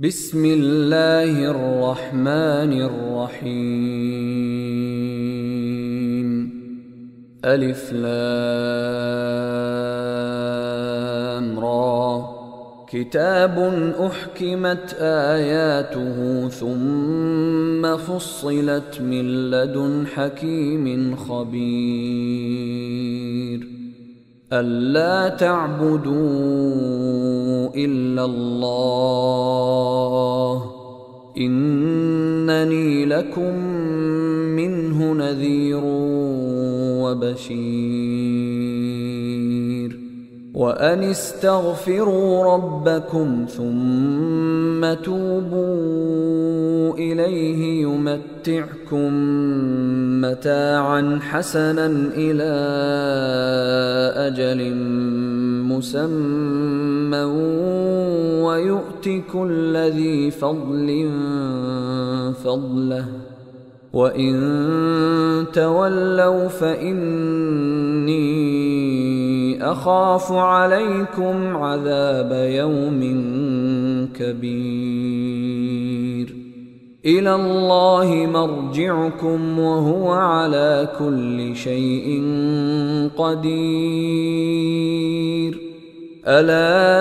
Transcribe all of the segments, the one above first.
بسم الله الرحمن الرحيم. ألف لام را. كتاب أحكمت آياته ثم فصلت من لدن حكيم خبير. ألا تعبدوا إلا الله إنني لكم منه نذير وبشير. وأن استغفروا ربكم ثم توبوا إليه يمتعكم متاعا حسنا إلى أجل مسمى ويؤت كل ذي فضل فضله وإن تولوا فإني أخاف عليكم عذاب يوم كبير. إلى الله مرجعكم وهو على كل شيء قدير. ألا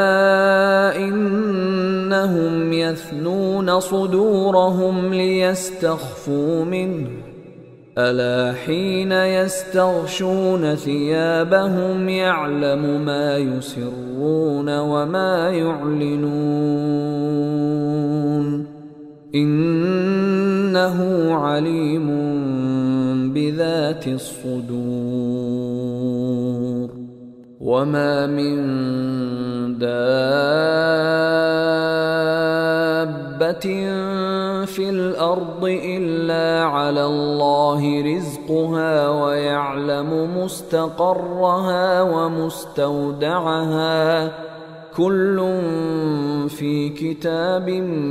إنهم يثنون صدورهم ليستخفوا منه ألا حين يستغشون ثيابهم يعلم ما يسرون وما يعلنون إنه عليم بذات الصدور. وما من دابة في الأرض إلا على الله رزقها ويعلم مستقرها ومستودعها كل في كتاب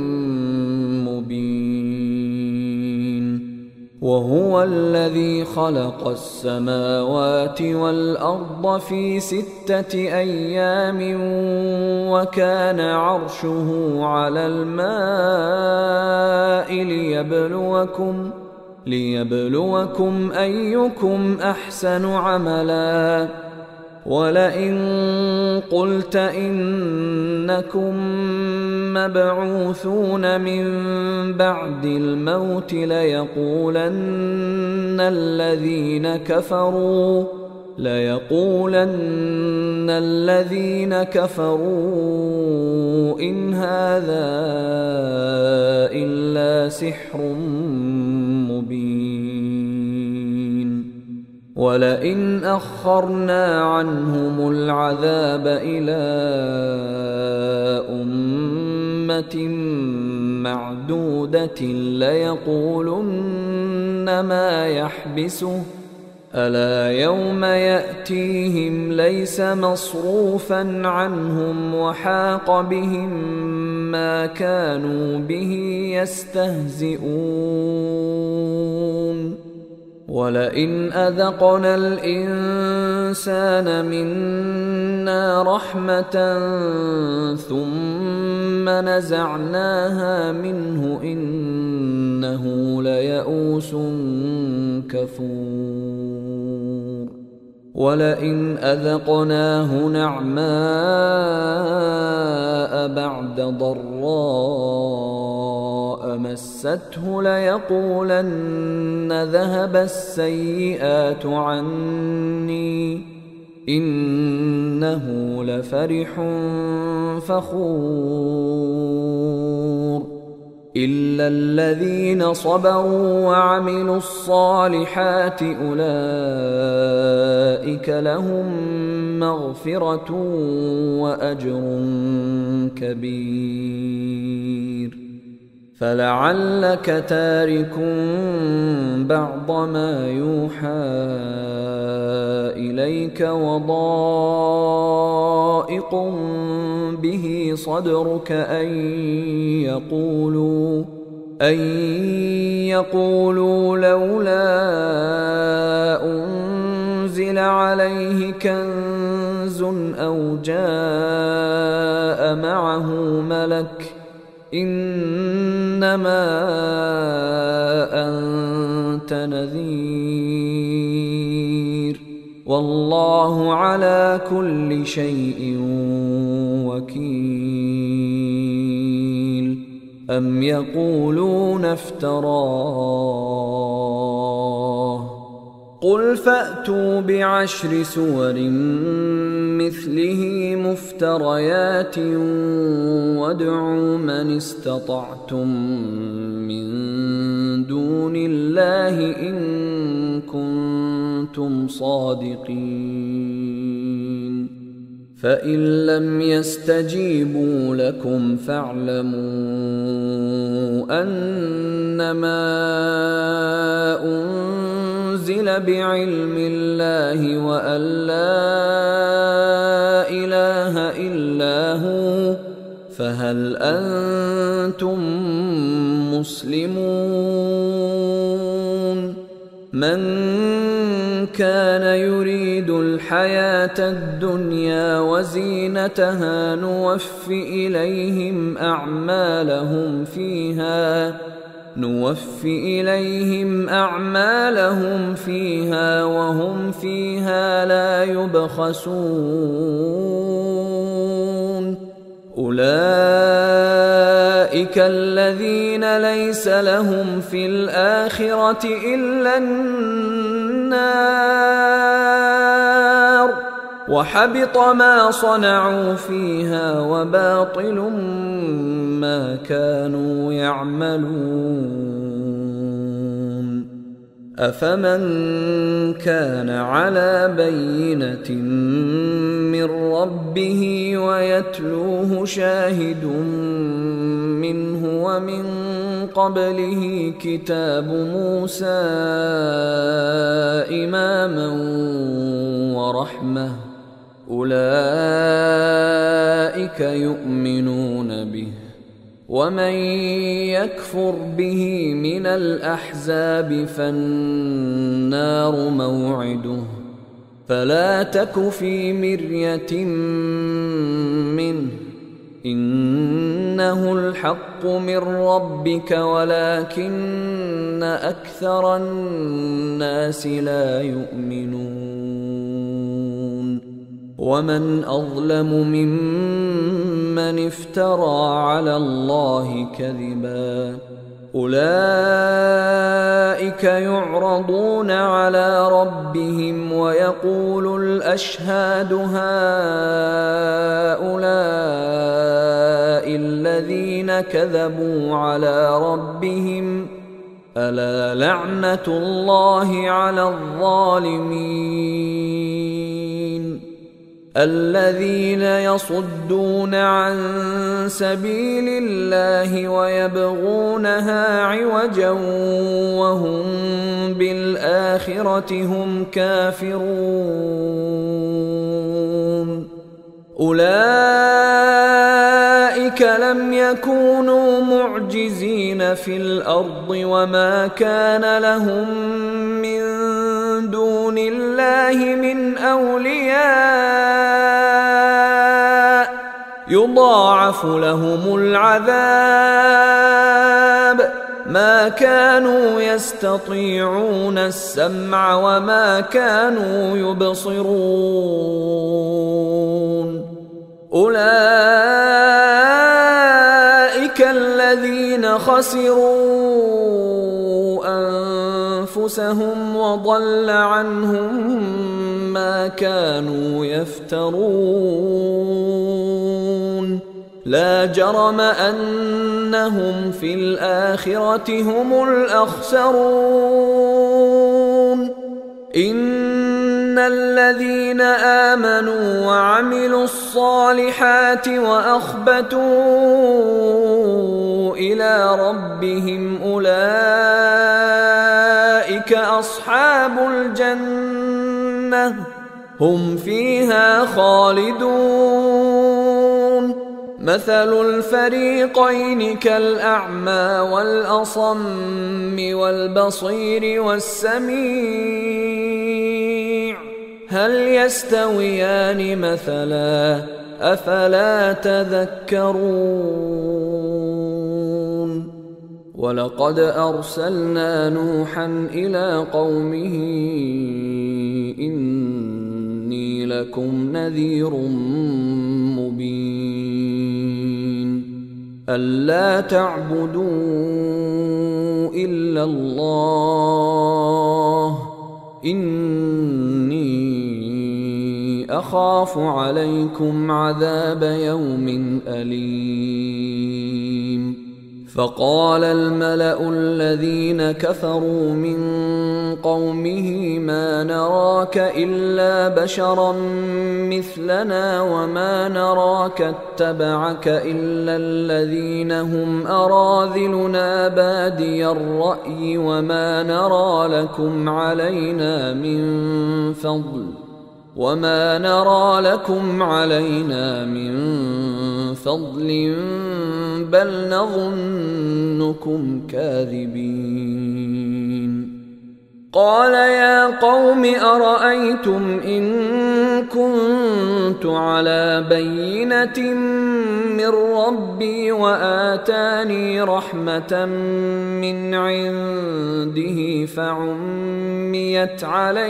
مبين. وهو الذي خلق السماوات والأرض في 6 أيام وكان عرشه على الماء ليبلوكم أيكم أحسن عملا. ولئن قلت إنكم مبعوثون من بعد الموت ليقولن الذين كفروا إن هذا إلا سحر مبين. ولئن أخرنا عنهم العذاب إلى أمة معدودة ليقولن ما يحبسه ألا يوم يأتيهم ليس مصروفا عنهم وحاق بهم ما كانوا به يستهزئون. ولئن أذقنا الإنسان منا رحمة ثم نزعناها منه إنه ليئوس كفور. ولئن أذقناه نعماء بعد ضراء مسته ليقولن ذهب السيئات عني إنه لفرح فخور. إلا الذين صبروا وعملوا الصالحات أولئك لهم مغفرة وأجر كبير. فلعلك تارك بعض ما يوحى إليك وضائق به صدرك أن يقولوا لولا أنزل عليه كنز أو جاء معه ملك إنما أنت نذير والله على كل شيء وكيل أم يقولون افتراه قل فأتوا بعشر سور مثله مفتريات وادعوا من استطعتم من دون الله إن كنتم صادقين فإن لم يستجيبوا لكم فاعلموا أنما أنزل بعلم الله وأن لا إله إلا هو فهل أنتم مسلمون من كان يريد الحياة الدنيا وزينتها نوفِ إليهم أعمالهم فيها وهم فيها لا يبخسون أولئك الذين ليس لهم في الآخرة إلا النار وحبط ما صنعوا فيها وباطل ما كانوا يعملون أفمن كان على بينة من ربه ويتلوه شاهد منه ومن قبله كتاب موسى إماما ورحمة أولئك يؤمنون به ومن يكفر به من الأحزاب فالنار موعده فلا تك في مرية منه إنه الحق من ربك ولكن أكثر الناس لا يؤمنون ومن أظلم ممن افترى على الله كذبا أولئك يعرضون على ربهم ويقول الأشهاد هؤلاء الذين كذبوا على ربهم ألا لعنة الله على الظالمين الذين يصدون عن سبيل الله ويبغونها عوجا وهم بالآخرة هم كافرون أولئك لم يكونوا معجزين في الأرض وما كان لهم من دون الله من أولياء يضاعف لهم العذاب ما كانوا يستطيعون السمع وما كانوا يبصرون أولئك الذين خسروا أنفسهم وضل عنهم ما كانوا يفترون لا جرم أنهم في الآخرة هم الأخسرون إن الذين آمنوا وعملوا الصالحات وأخبتوا إلى ربهم أولئك أصحاب الجنة هم فيها خالدون مثل الفريقين كالأعمى والأصم والبصير والسميع هل يستويان مثلا أفلا تذكرون ولقد أرسلنا نوحا إلى قومه إني لكم نذير مبين ألا تعبدوا إلا الله إني أخاف عليكم عذاب يوم أليم فقال الملأ الذين كفروا من قومه ما نراك إلا بشرا مثلنا وما نراك اتبعك إلا الذين هم أراذلنا بادي الرأي وما نرى لكم علينا من فضل بل نظنكم كاذبين قال يا قوم أرأيتم إن كنت على بينة من ربي وآتاني رحمة من عنده فعميت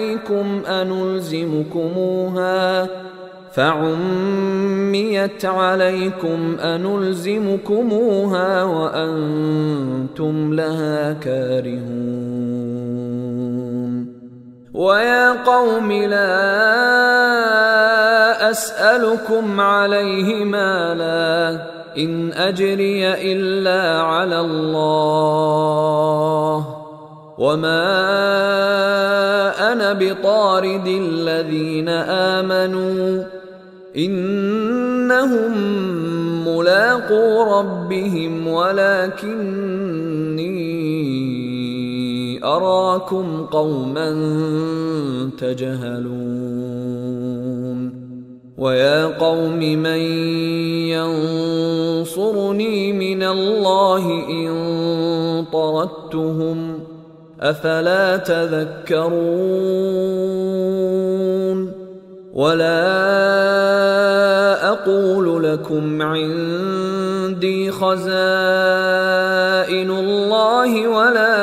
عليكم أنلزمكموها وأنتم لها كارهون ويا قوم لا أسألكم عليه مالا إن أجري إلا على الله وما أنا بطارد الذين آمنوا إنهم ملاقو ربهم ولكني أراكم قوما تجهلون ويا قوم من ينصرني من الله إن طردتهم أفلا تذكرون ولا أقول لكم عندي خزائن الله ولا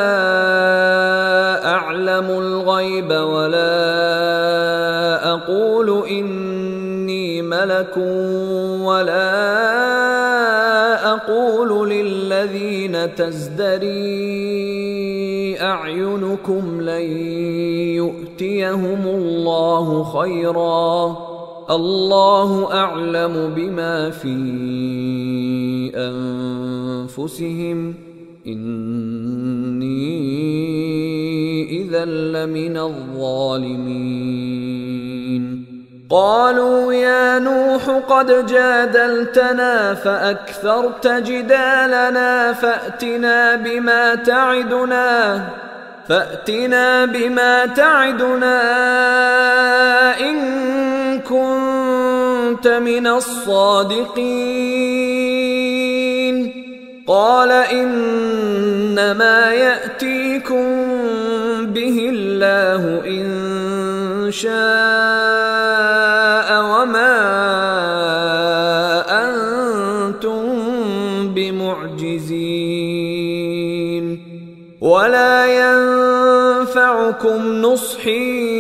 أعلم الغيب ولا أقول إني ملك ولا أقول للذين تزدري أعينكم لن يؤتيهم الله خيرا الله أعلم بما في أنفسهم إني إذا لمن الظالمين قالوا يا نوح قد جادلتنا فأكثرت جدالنا فأتنا بما تعدنا إن كنت من الصادقين قال إنما يأتيكم به الله إن شاء وما أنتم بمعجزين ولا ينفعكم نصحي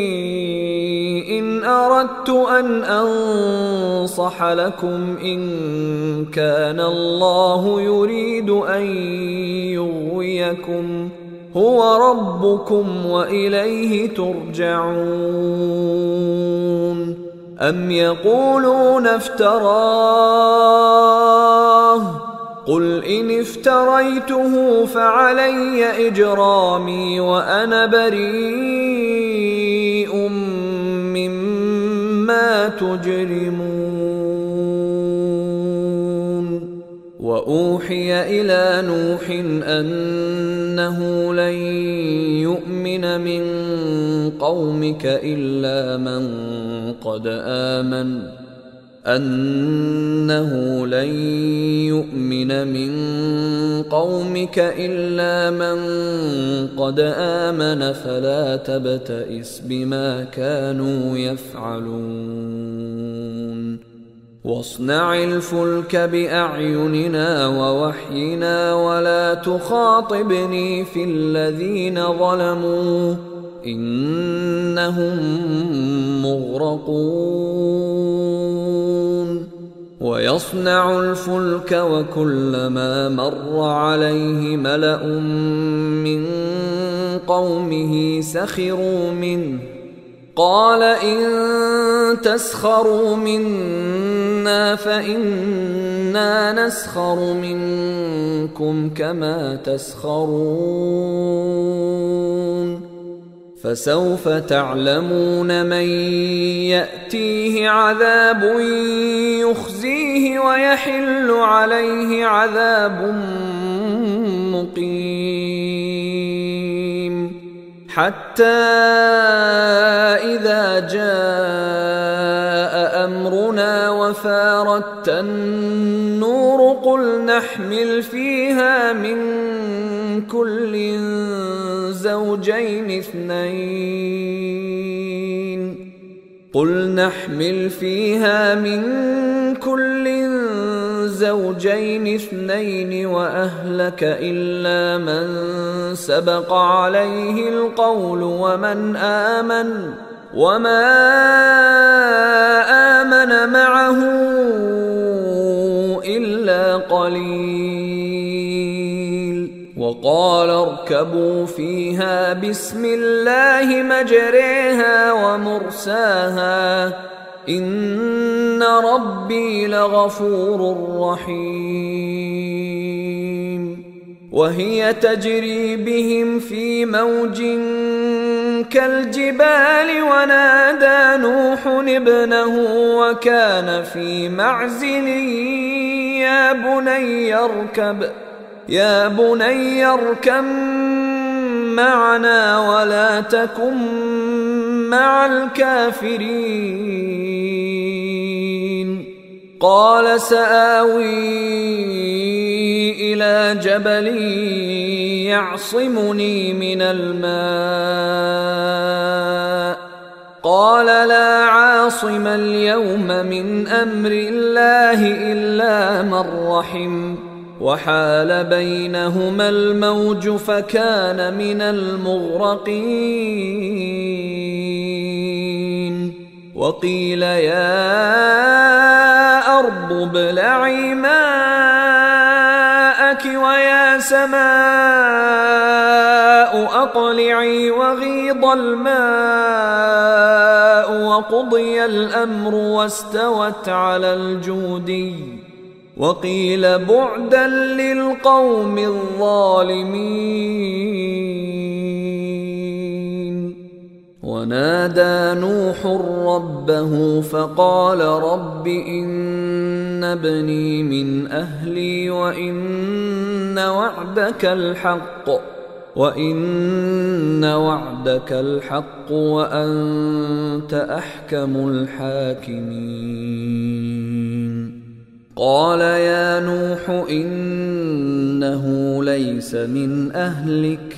إن أردت أن أنصح لكم إن كان الله يريد أن يغويكم هو ربكم وإليه ترجعون أم يقولون افتراه قل إن افتريته فعلي إجرامي وأنا بريء مما تجرمون وأوحي إلى نوح أنه لن يؤمن من قومك إلا من قد آمن فلا تبتئس بما كانوا يفعلون واصنع الفلك بأعيننا ووحينا ولا تخاطبني في الذين ظلموا إنهم مغرقون ويصنع الفلك وكلما مر عليه ملأ من قومه سخروا منه قال إن تسخروا منا فإنا نسخر منكم كما تسخرون فسوف تعلمون من يأتيه عذاب يخزيه ويحل عليه عذاب مقيم حتى إذا جاء أمرنا وفارت النور قل نحمل فيها من كل زوجين اثنين وأهلك إلا من سبق عليه القول وما آمن معه إلا قليل وقال اركبوا فيها بسم الله مجريها ومرساها إن ربي لغفور رحيم وهي تجري بهم في موج كالجبال ونادى نوح ابنه وكان في معزل يا بني اركب معنا ولا تكن مع الكافرين قال سآوي إلى جبل يعصمني من الماء قال لا عاصم اليوم من أمر الله إلا من رحم وحال بينهما الموج فكان من المغرقين وقيل يا أرض ابلعي ماءك ويا سماء أقلعي وغيض الماء وقضي الأمر واستوت على الجودي وقيل بعدا للقوم الظالمين ونادى نوح ربه فقال رب إن ابني من أهلي وإن وعدك الحق وأنت أحكم الحاكمين قال يا نوح إنه ليس من أهلك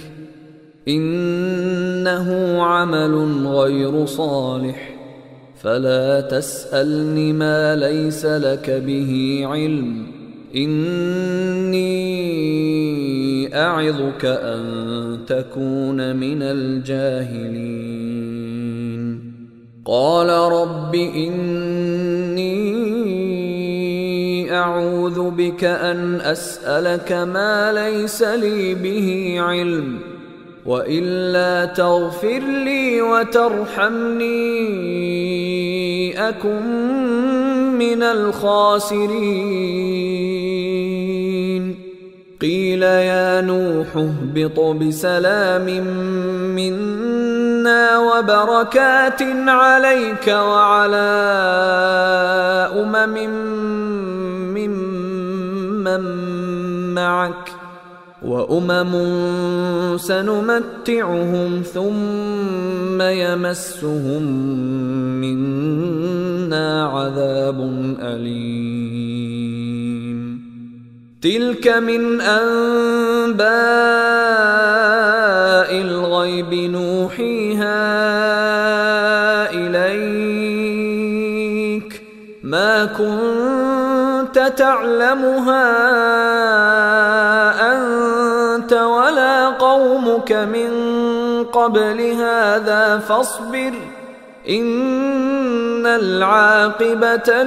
إنه عمل غير صالح فلا تسألني ما ليس لك به علم إني أعظك أن تكون من الجاهلين قال رب إني أعوذ بك أن أسألك ما ليس لي به علم وإلا تغفر لي وترحمني أكن من الخاسرين قيل يا نوح اهبط بسلام منا وبركات عليك وعلى ممن معك وأمم سنمتعهم ثم يمسهم منا عذاب أليم تلك من أنباء الغيب نوحيها إليك ما كنت تعلمها أنت أنت ولا قومك من قبل هذا فاصبر إن العاقبة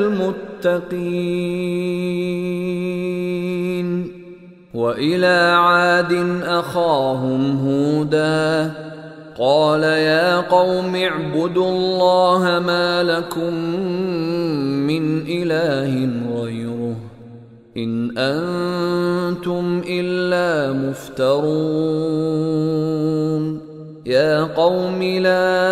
للمتقين. وإلى عاد أخاهم هودا قال يا قوم اعبدوا الله ما لكم من إله غيره إن أنتم إلا مفترون. يا قوم لا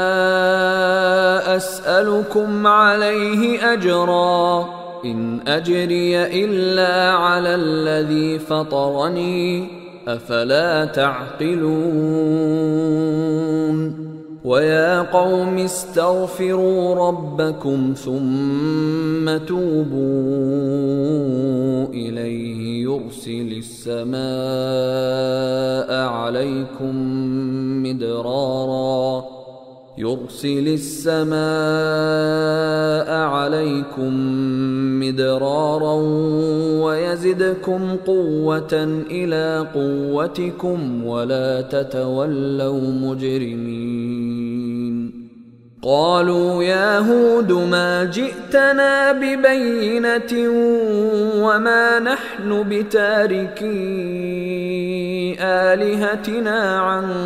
أسألكم عليه أجرا إن أجري إلا على الذي فطرني أفلا تعقلون. ويا قوم استغفروا ربكم ثم توبوا إليه يرسل السماء عليكم مدرارا ويزدكم قوة إلى قوتكم ولا تتولوا مجرمين. قالوا يا هود ما جئتنا ببينة وما نحن بتاركي آلهتنا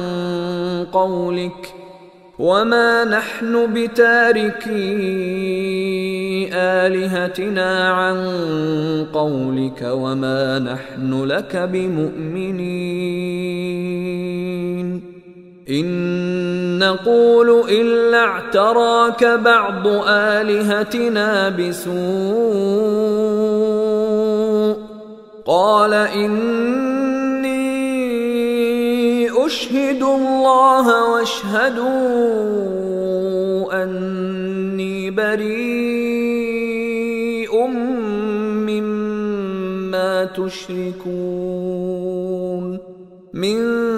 عن قولك وما نحن لك بمؤمنين. إن نقول إلا اعتراك بعض آلهتنا بسوء قال إني أشهد الله واشهدوا أني بريء مما تشركون من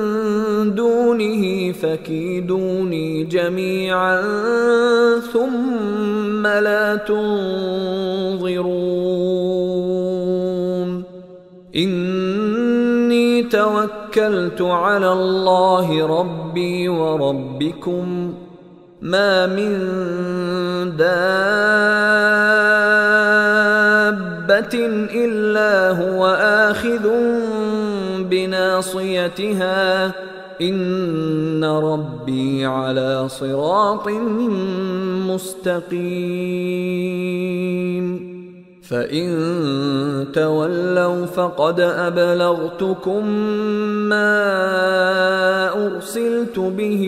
دونه فكيدوني جميعا ثم لا تنظرون. إني توكلت على الله ربي وربكم ما من دابة إلا هو آخذ بناصيتها إن ربي على صراط مستقيم. فإن تولوا فقد أبلغتكم ما أرسلت به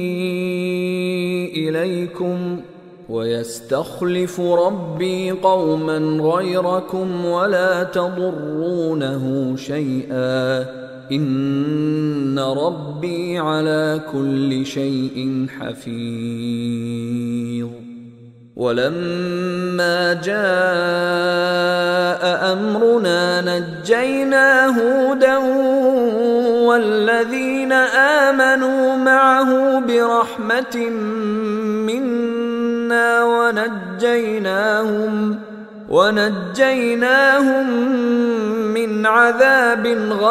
إليكم ويستخلف ربي قوما غيركم ولا تضرونه شيئا إن ربي على كل شيء حفيظ. ولما جاء أمرنا نجينا هودا والذين آمنوا معه برحمة منا ونجيناهم من عذاب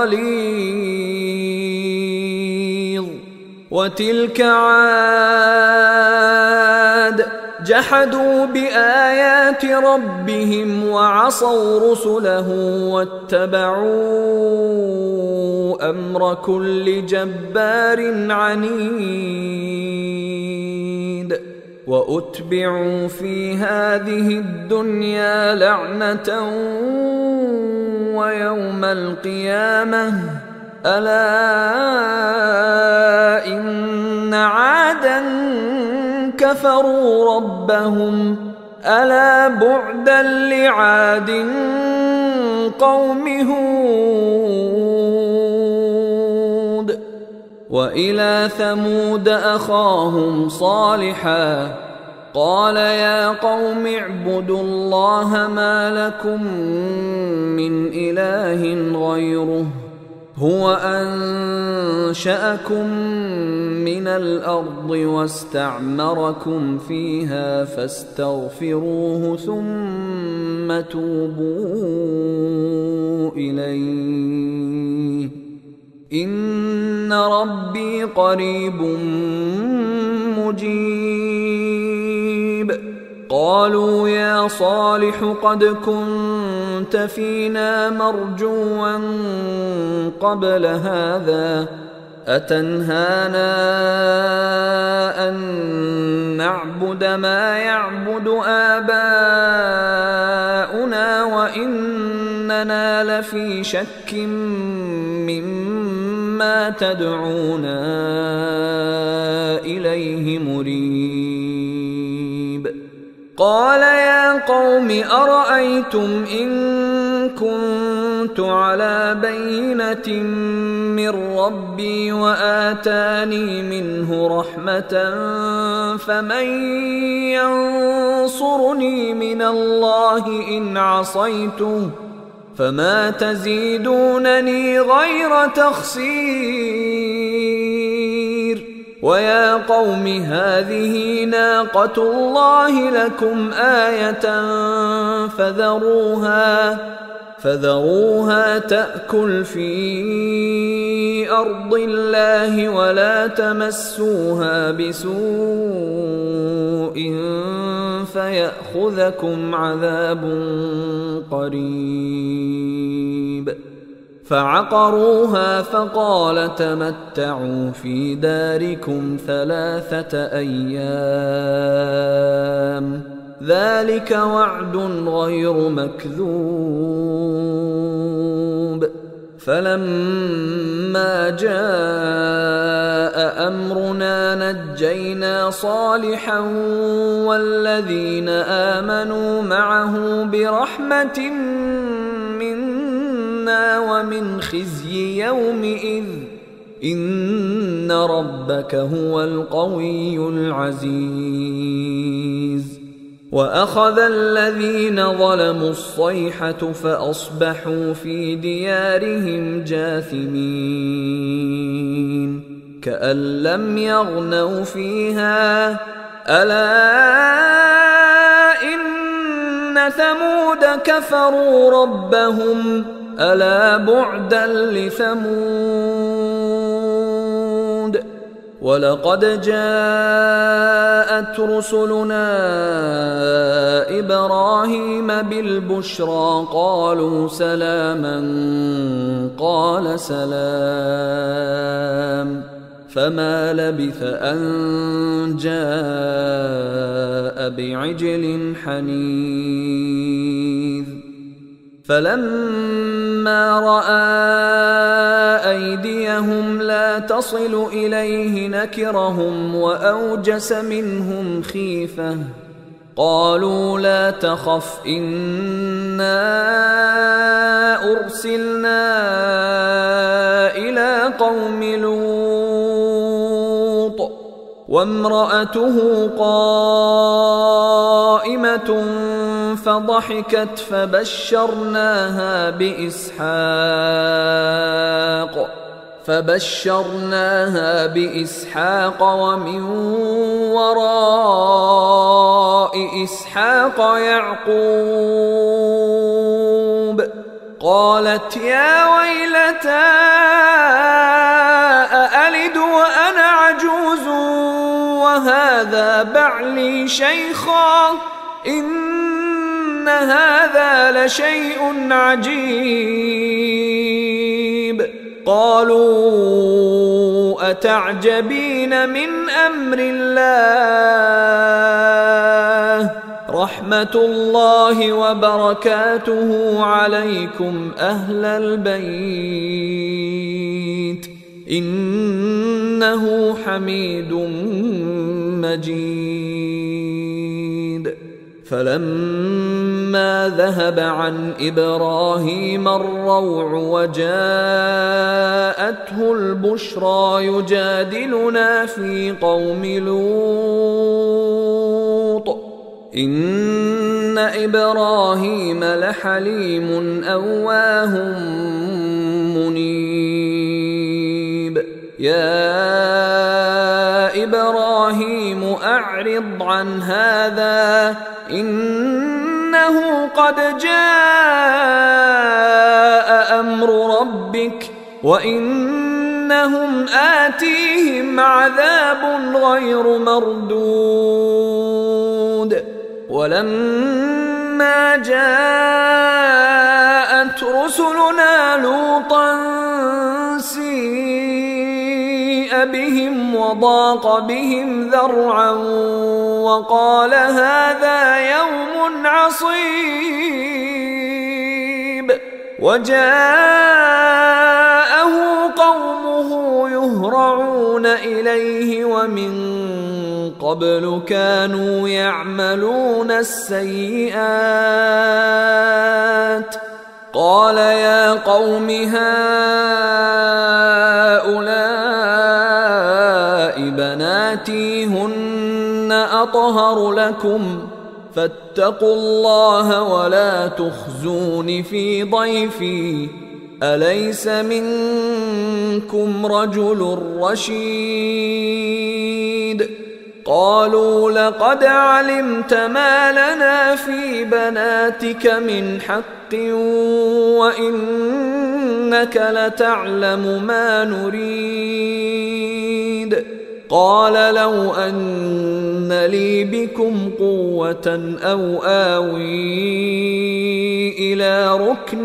غليظ. وتلك عاد جحدوا بآيات ربهم وعصوا رسله واتبعوا أمر كل جبار عنيد. وأتبعوا في هذه الدنيا لعنة ويوم القيامة ألا إن عادا كفروا ربهم ألا بعدا لعاد قوم هود. وإلى ثمود أخاهم صالحا قال يا قوم اعبدوا الله ما لكم من إله غيره هو أنشأكم من الأرض واستعمركم فيها فاستغفروه ثم توبوا إليه إن ربي قريب مجيب. قالوا يا صالح قد كنت فينا مرجوا قبل هذا أتنهانا أن نعبد ما يعبد آباؤنا وإننا لفي شك مما تدعونا إليه مريب. قال يا قوم أرأيتم إن كنت على بينة من ربي وآتاني منه رحمة فمن ينصرني من الله إن عصيته فما تزيدونني غير تخسير. ويا قوم هذه ناقة الله لكم آية فذروها تأكل في أرض الله ولا تمسوها بسوء فيأخذكم عذاب قريب. فعقروها فقال تمتعوا في داركم 3 أيام ذلك وعد غير مكذوب. فلما جاء أمرنا نجينا صالحا والذين آمنوا معه برحمة منا ومن خزي يومئذ إن ربك هو القوي العزيز. وأخذ الذين ظلموا الصيحة فأصبحوا في ديارهم جاثمين كأن لم يغنوا فيها ألا إن ثمود كفروا ربهم ألا بعدا لثمود. ولقد جاءت رسلنا إبراهيم بالبشرى قالوا سلاما قال سلام فما لبث أن جاء بعجل حنيذ. فلما رأى أيديهم لا تصل إليه نكرهم وأوجس منهم خيفة قالوا لا تخف إنا أرسلنا إلى قوم لوط وامرأته قائمة فضحكت فبشرناها بإسحاق ومن وراء إسحاق يعقوب. قالت يا ويلتى أألد وأنا عجوز وهذا بعلي شيخا إن هذا لشيء عجيب. قالوا أتعجبين من أمر الله رحمة الله وبركاته عليكم أهل البيت إنه حميد مجيد. فلما ذهب عن إبراهيم الروع وجاءته البشرى يجادلنا في قوم لوط إن إبراهيم لحليم أواه منيب. يا إبراهيم أعرض عن هذا إنه قد جاء أمر ربك وإنهم آتيهم عذاب غير مردود ولما جاءت رسلنا لوطا سيء بهم وضاق بهم ذرعا وقال هذا يوم عصيب وجاءه قومه يهرعون إليه ومن قبل كانوا يعملون السيئات قال يا قوم هؤلاء بناتي هن أطهر لكم فاتقوا الله ولا تخزون في ضيفي أليس منكم رجل رشيد قالوا لقد علمت ما لنا في بناتك من حق وإنك لتعلم ما نريد قال لو أن لي بكم قوة أو آوي إلى ركن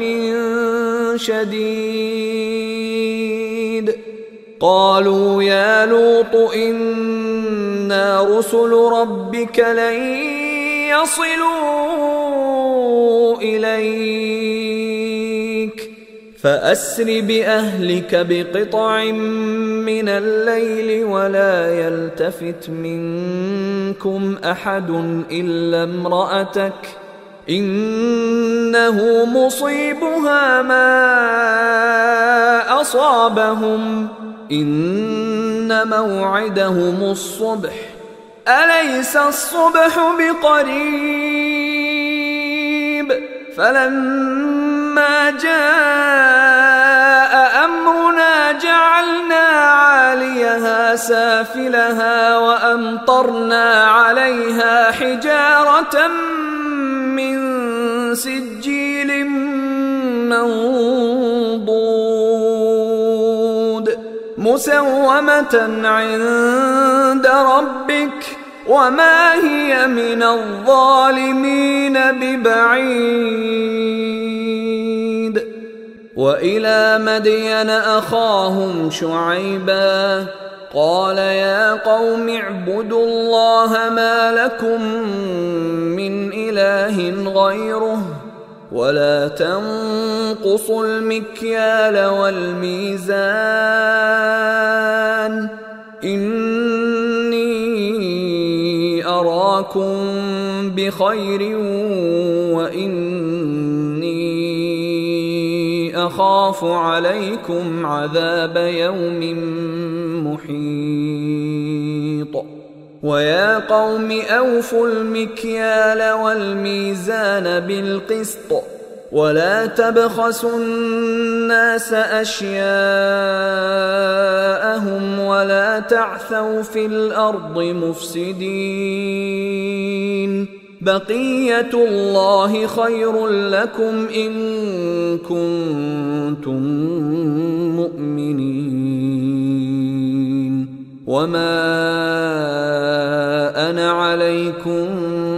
شديد قالوا يا لوط إنا رسل ربك لن يصلوا إليك فأسر بأهلك بقطع من الليل ولا يلتفت منكم أحد إلا امرأتك إنه مصيبها ما أصابهم إن موعدهم الصبح أليس الصبح بقريب فلما جاء أمرنا جعلنا عاليها سافلها وأمطرنا عليها حجارة من سجيل منضود مسومة عند ربك وما هي من الظالمين ببعيد وإلى مدين أخاهم شعيبا قال يا قوم اعبدوا الله ما لكم من إله غيره ولا تنقصوا المكيال والميزان إني أراكم بخير وإني أخاف عليكم عذاب يوم محيط ويا قوم أوفوا المكيال والميزان بالقسط ولا تبخسوا الناس أشياءهم ولا تعثوا في الأرض مفسدين بقية الله خير لكم إن كنتم مؤمنين وما أنا عليكم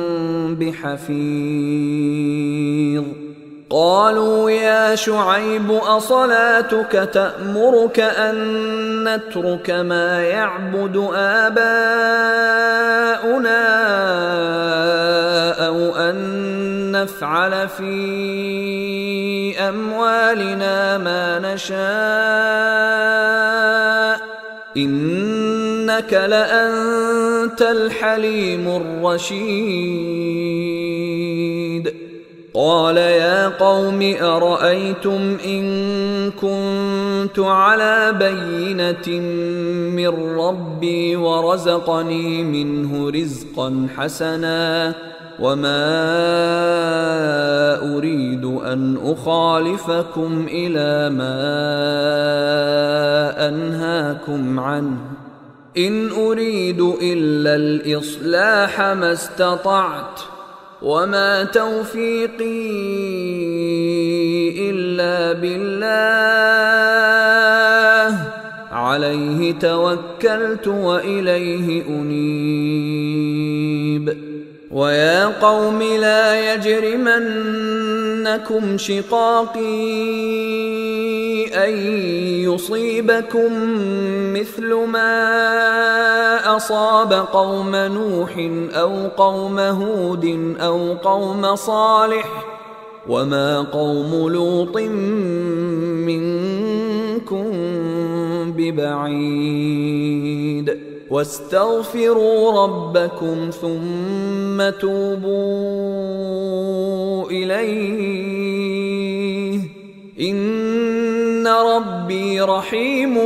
بحفيظ قالوا يا شعيب أصلاتك تأمرك أن نترك ما يعبد آباؤنا أو أن نفعل في أموالنا ما نشاء إنك لأنت الحليم الرشيد قال يا قوم أرأيتم إن كنت على بينة من ربي ورزقني منه رزقا حسنا وما أريد أن أخالفكم إلى ما أنهاكم عنه إن أريد إلا الإصلاح ما استطعت وما توفيقي إلا بالله عليه توكلت وإليه أنيب ويا قوم لا يجرمنكم شقاقي أن يصيبكم مثل ما أصاب قوم نوح أو قوم هود أو قوم صالح وما قوم لوط منكم ببعيد واستغفروا ربكم ثم توبوا إليه إن ربي رحيم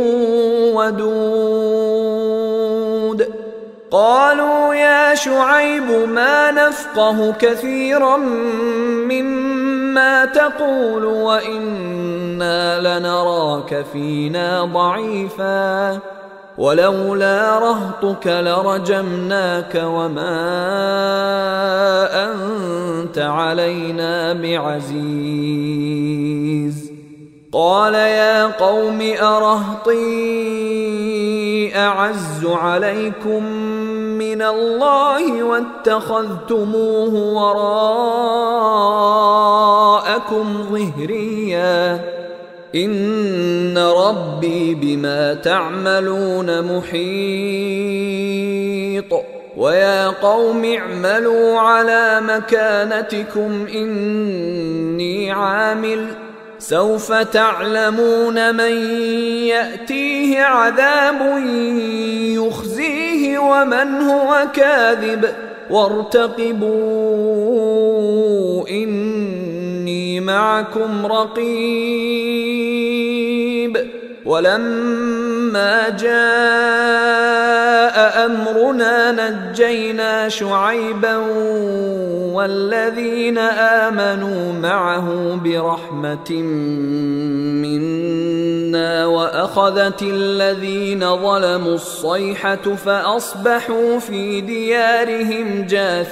ودود قالوا يا شعيب ما نفقه كثيرا مما تقول وإنا لنراك فينا ضعيفا ولولا رهطك لرجمناك وما أنت علينا بعزيز قال يا قوم أرهطي أعز عليكم من الله واتخذتموه وراءكم ظهريا إن ربي بما تعملون محيط ويا قوم اعملوا على مكانتكم إني عامل سوف تعلمون من يأتيه عذاب يخزيه ومن هو كاذب وارتقبوا إني معكم رقيب ولما جاء أمرنا نجينا شعيبا والذين آمنوا معه برحمة منا وأخذت الذين ظلموا الصيحة فأصبحوا في ديارهم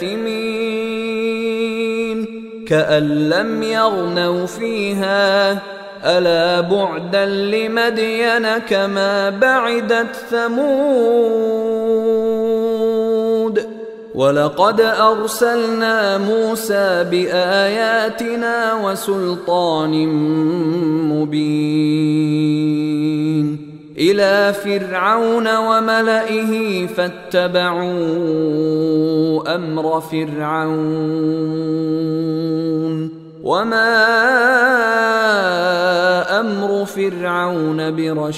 جاثمين كأن لم يغنوا فيها ألا بعدا لمدين كما بعدت ثمود ولقد أرسلنا موسى بآياتنا وسلطان مبين إلى فرعون وملئه فاتبعوا أمر فرعون وما أمر فرعون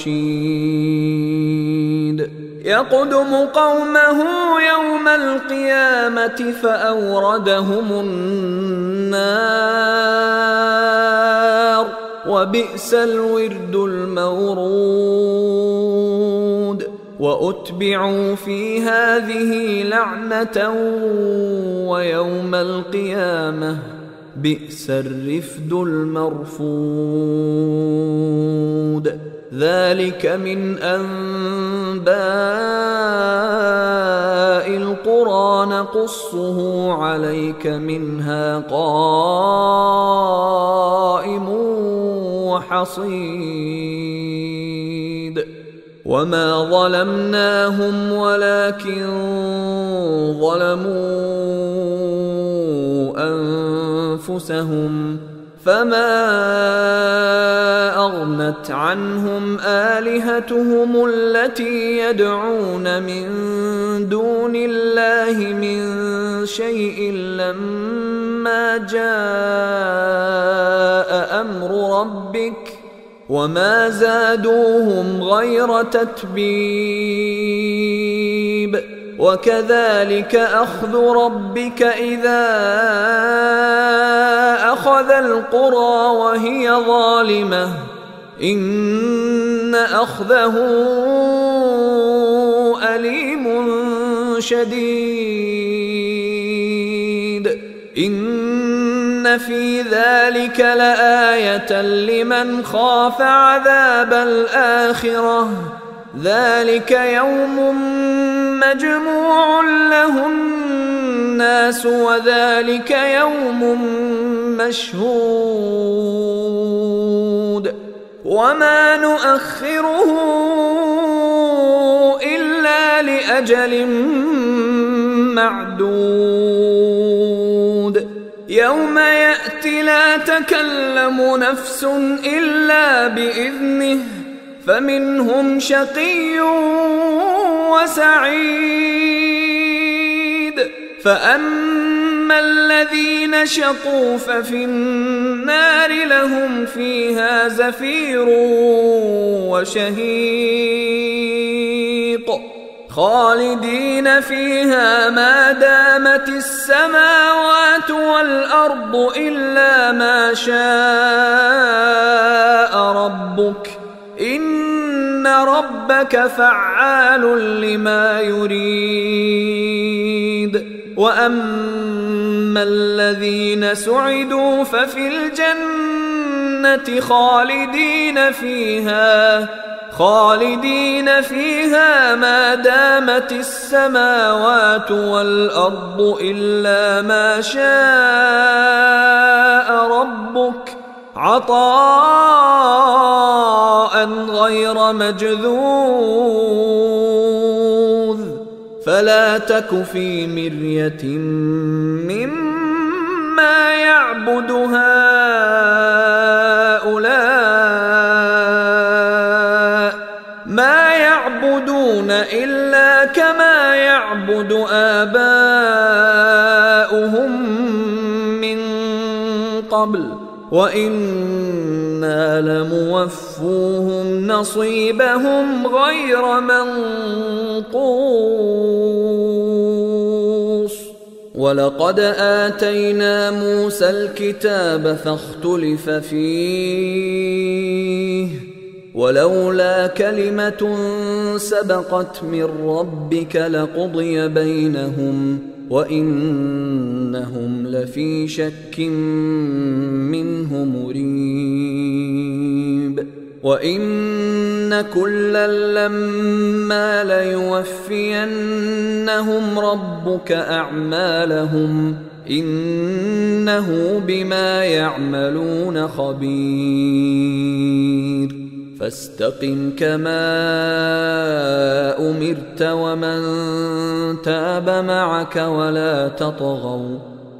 برشيد يقدم قومه يوم القيامة فأوردهم النار وبئس الورد المورود وأتبعوا في هذه لعنة ويوم القيامة بئس الرفد المرفود ذلك من أنباء القرى نقصه عليك منها قائم وحصيد وما ظلمناهم ولكن ظلموا أنفسهم فما أغنت عنهم آلهتهم التي يدعون من دون الله من شيء لما جاء أمر ربك وما زادوهم غير تتبيب وكذلك أخذ ربك إذا أخذ القرى وهي ظالمة إن أخذه أليم شديد إن في ذلك لآية لمن خاف عذاب الآخرة ذلك يوم مجموع له الناس وذلك يوم مشهود وما نؤخره إلا لأجل معدود يوم يأتي لا تكلم نفس إلا بإذنه فمنهم شقي وسعيد فأما الذين شقوا ففي النار لهم فيها زفير وشهيق خالدين فيها ما دامت السماوات والأرض إلا ما شاء ربك إن ربك فعال لما يريد وأما الذين سعدوا ففي الجنة خالدين فيها ما دامت السماوات والأرض إلا ما شاء ربك عطاء غير مجذوذ فلا تك في مرية مما يعبد هؤلاء ما يعبدون إلا كما يعبد آباؤهم من قبل وإنا لموفوهم نصيبهم غير منقوص ولقد آتينا موسى الكتاب فاختلف فيه ولولا كلمة سبقت من ربك لقضي بينهم وإنهم لفي شك منه مريب وإن كلا لما ليوفينهم ربك أعمالهم إنه بما يعملون خبير فاستقم كما أمرت ومن تاب معك ولا تطغوا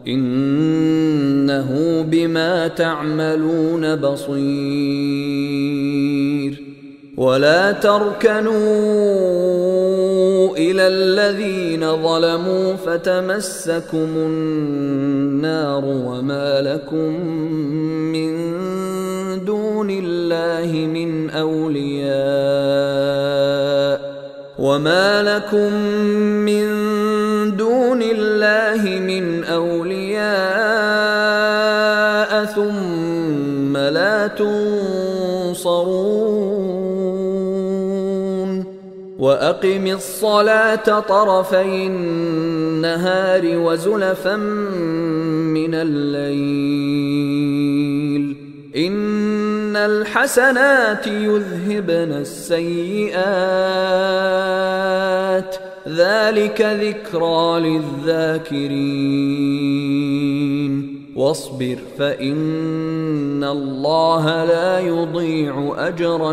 إنه بما تعملون بصير ولا تركنوا إلى الذين ظلموا فتمسكم النار وما لكم من دون الله من أولياء ثم لا تنصرون وأقم الصلاة طرفي النهار وزلفا من الليل إن الحسنات يذهبن السيئات ذلك ذكرى للذاكرين واصبر فإن الله لا يضيع أجر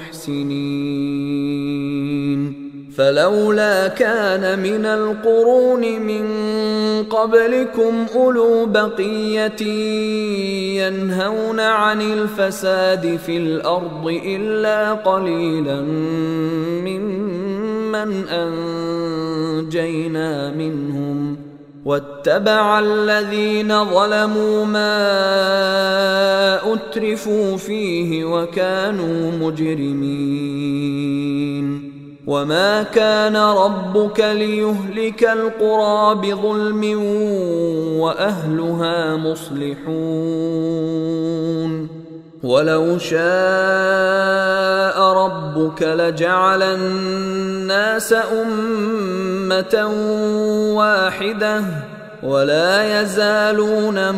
المحسنين فلولا كان من القرون من قبلكم أولو بقية ينهون عن الفساد في الأرض إلا قليلا ممن أنجينا منهم واتبع الذين ظلموا ما أترفوا فيه وكانوا مجرمين وما كان ربك ليهلك القرى بظلم وأهلها مصلحون ولو شاء ربك لجعل الناس أمة واحدة ولا يزالون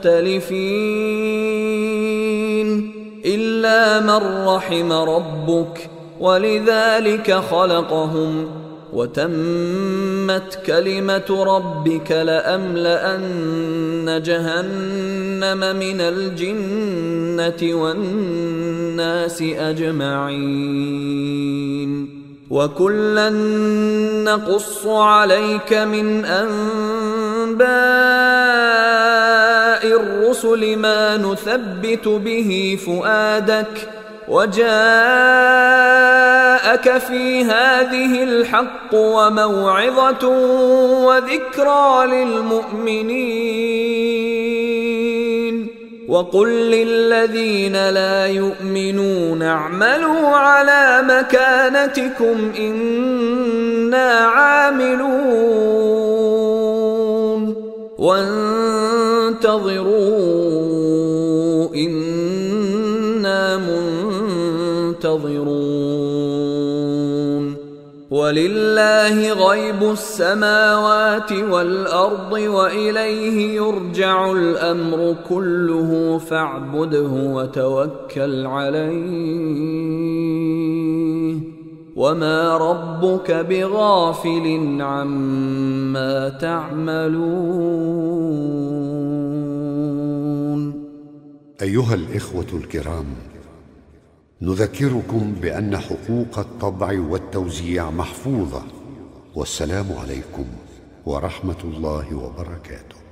مختلفين إلا من رحم ربك ولذلك خلقهم وتمت كلمة ربك لأملأن جهنم جهنم من الجنة والناس أجمعين وكلا نقص عليك من أنباء الرسل ما نثبت به فؤادك وجاءك في هذه الحق وموعظة وذكرى للمؤمنين وقل للذين لا يؤمنون اعملوا على مكانتكم إنا عاملون وانتظروا إنا منتظرون ولله غيب السماوات والأرض وإليه يرجع الأمر كله فاعبده وتوكل عليه وما ربك بغافل عما تعملون. أيها الإخوة الكرام، نذكركم بأن حقوق الطبع والتوزيع محفوظة، والسلام عليكم ورحمة الله وبركاته.